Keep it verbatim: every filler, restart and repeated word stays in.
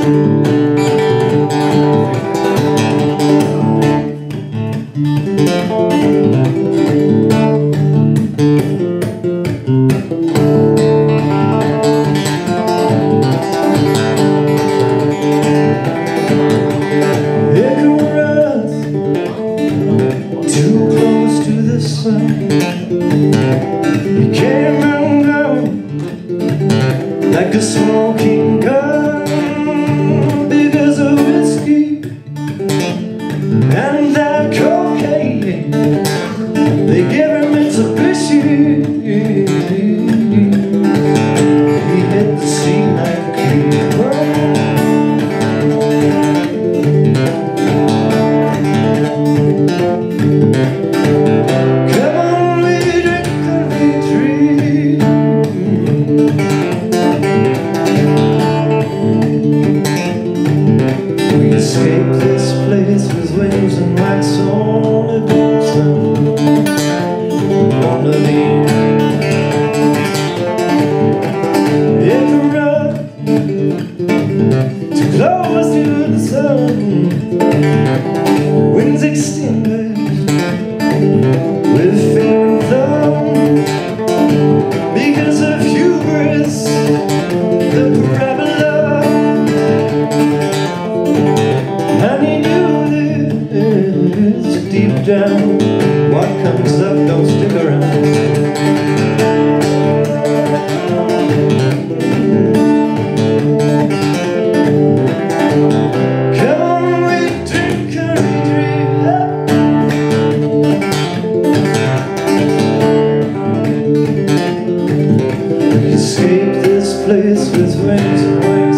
You came and go like a smoking gun because of whiskey and that cocaine. They gave him Mitsubishi. He hit the scene like a king. Escape this place with wings and wax on a bosom. Wanna be Icarus, too close to the sun. Wings extinguished with fear and thumb because of hubris, the parabola. And he knew this deep down. What comes up don't stick around. Come on, we drink and we dream. We escape this place with wings and wings.